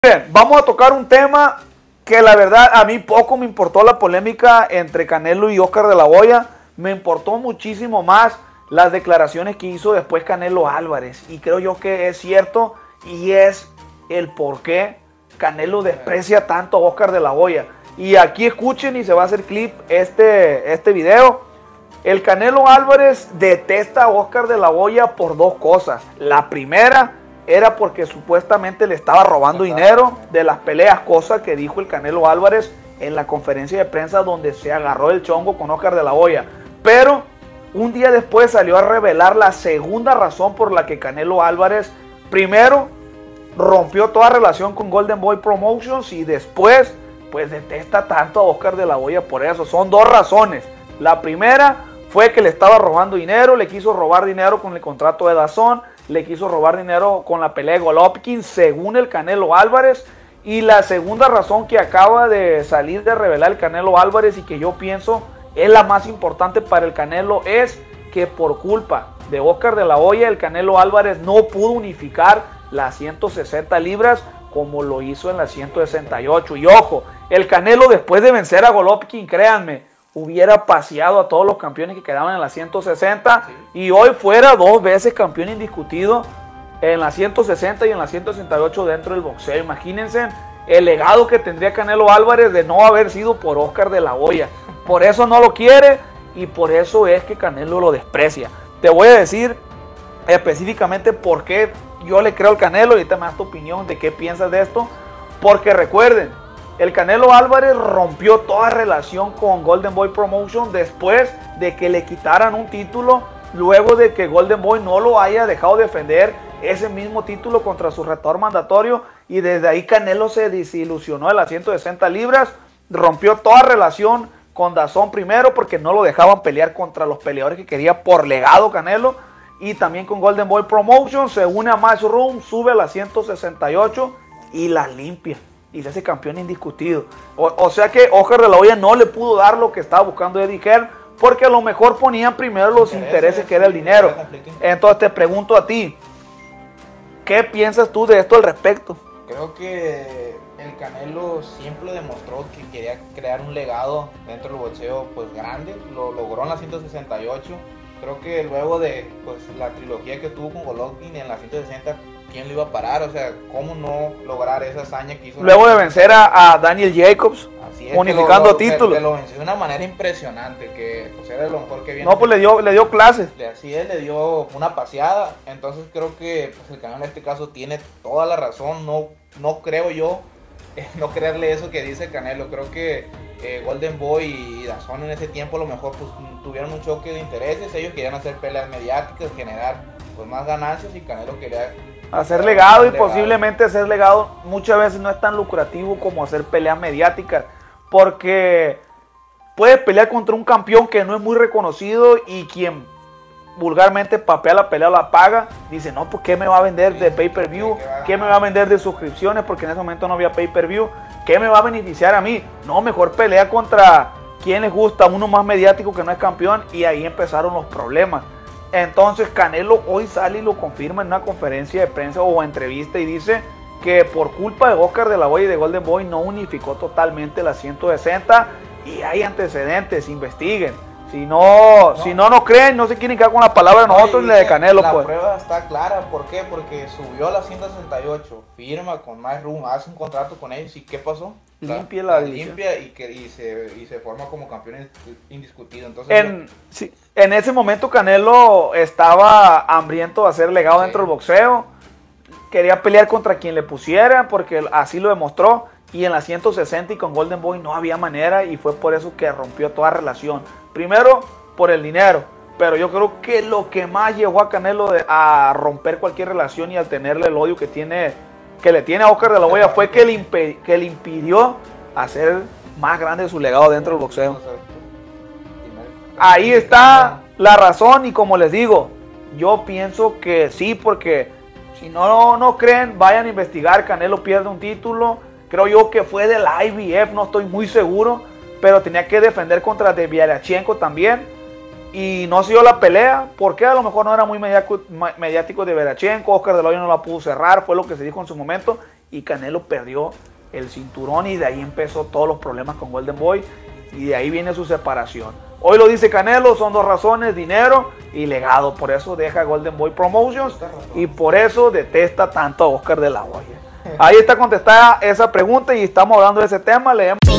Bien, vamos a tocar un tema que la verdad a mí poco me importó la polémica entre Canelo y Oscar de la Hoya. Me importó muchísimo más las declaraciones que hizo después Canelo Álvarez. Y creo yo que es cierto y es el por qué Canelo desprecia tanto a Oscar de la Hoya. Y aquí escuchen y se va a hacer clip este video. El Canelo Álvarez detesta a Oscar de la Hoya por dos cosas. La primera era porque supuestamente le estaba robando dinero de las peleas, cosa que dijo el Canelo Álvarez en la conferencia de prensa donde se agarró el chongo con Oscar de la Hoya. Pero un día después salió a revelar la segunda razón por la que Canelo Álvarez primero rompió toda relación con Golden Boy Promotions y después pues detesta tanto a Oscar de la Hoya por eso. Son dos razones. La primera fue que le estaba robando dinero, le quiso robar dinero con el contrato de DAZN, le quiso robar dinero con la pelea de Golovkin, según el Canelo Álvarez. Y la segunda razón que acaba de salir de revelar el Canelo Álvarez y que yo pienso es la más importante para el Canelo es que por culpa de Oscar de la Hoya el Canelo Álvarez no pudo unificar las 160 libras como lo hizo en las 168. Y ojo, el Canelo después de vencer a Golovkin, créanme, hubiera paseado a todos los campeones que quedaban en la 160 y hoy fuera dos veces campeón indiscutido en la 160 y en la 168 dentro del boxeo. Imagínense el legado que tendría Canelo Álvarez de no haber sido por Oscar de la Hoya. Por eso no lo quiere y por eso es que Canelo lo desprecia. Te voy a decir específicamente por qué yo le creo al Canelo y te me das tu opinión de qué piensas de esto. Porque recuerden, el Canelo Álvarez rompió toda relación con Golden Boy Promotion después de que le quitaran un título, luego de que Golden Boy no lo haya dejado defender ese mismo título contra su retador mandatorio, y desde ahí Canelo se desilusionó de las 160 libras, rompió toda relación con DAZN primero porque no lo dejaban pelear contra los peleadores que quería por legado Canelo, y también con Golden Boy Promotion, se une a Matchroom, sube a las 168 y la limpia. Y se hace campeón indiscutido. O sea que Oscar de la Hoya no le pudo dar lo que estaba buscando Eddie Hearn, porque a lo mejor ponían primero los intereses que era el dinero. Entonces te pregunto a ti, ¿qué piensas tú de esto al respecto? Creo que el Canelo siempre demostró que quería crear un legado dentro del boxeo pues grande, lo logró en la 168. Creo que luego de pues, la trilogía que tuvo con Golovkin en la 160, ¿quién lo iba a parar? O sea, ¿cómo no lograr esa hazaña que hizo? Luego de vencer a Daniel Jacobs, unificando títulos. Lo venció de una manera impresionante, que pues, era de lo mejor que viene. No, pues le dio clases. Así es, le dio una paseada. Entonces creo que pues, el Canelo en este caso tiene toda la razón. No creo yo no creerle eso que dice Canelo. Creo que Golden Boy y DAZN en ese tiempo a lo mejor pues, tuvieron un choque de intereses. Ellos querían hacer peleas mediáticas, generar pues, más ganancias, y Canelo quería hacer legado, y posiblemente hacer legado muchas veces no es tan lucrativo como hacer peleas mediáticas, porque puedes pelear contra un campeón que no es muy reconocido y quien vulgarmente papea la pelea, la paga, dice no, pues ¿qué me va a vender de pay-per-view? ¿Qué me va a vender de suscripciones? Porque en ese momento no había pay-per-view. ¿Qué me va a beneficiar a mí? No, mejor pelea contra quien les gusta, uno más mediático que no es campeón, y ahí empezaron los problemas. Entonces Canelo hoy sale y lo confirma en una conferencia de prensa o entrevista y dice que por culpa de Oscar de la Hoya y de Golden Boy no unificó totalmente las 160 y hay antecedentes, investiguen. Si no nos creen, no se quieren quedar con la palabra de nosotros ni la de Canelo. La pues. prueba está clara, ¿por qué? Porque subió a la 168, firma con Matchroom, hace un contrato con ellos, ¿y qué pasó? Limpia la división. Limpia y se forma como campeón indiscutido. Entonces, en ese momento Canelo estaba hambriento de hacer legado dentro del boxeo, quería pelear contra quien le pusiera, porque así lo demostró, y en la 160 y con Golden Boy no había manera, y fue por eso que rompió toda relación. Primero, por el dinero, pero yo creo que lo que más llevó a Canelo a romper cualquier relación y al tenerle el odio que le tiene a Oscar de la Hoya fue que le impidió hacer más grande su legado dentro del boxeo. Ahí está la razón, y como les digo, yo pienso que sí, porque si no creen, vayan a investigar. Canelo pierde un título, creo yo que fue del IBF, no estoy muy seguro, pero tenía que defender contra Deviarachenko también, y no se dio la pelea, porque a lo mejor no era muy mediático de Deviarachenko. Oscar de la Hoya no la pudo cerrar, fue lo que se dijo en su momento, y Canelo perdió el cinturón y de ahí empezó todos los problemas con Golden Boy y de ahí viene su separación. Hoy lo dice Canelo, son dos razones, dinero y legado. Por eso deja Golden Boy Promotions y por eso detesta tanto a Oscar de la Hoya. Ahí está contestada esa pregunta y estamos hablando de ese tema. Leemos.